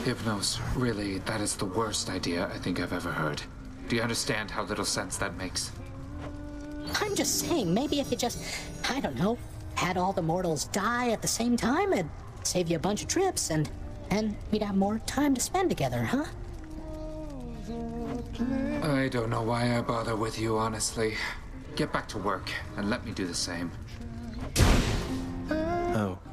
Hypnos, really, that is the worst idea I think I've ever heard. Do you understand how little sense that makes? I'm just saying, maybe if you just, I don't know, had all the mortals die at the same time, it'd save you a bunch of trips, and we'd have more time to spend together, huh? I don't know why I bother with you, honestly. Get back to work, and let me do the same. Oh.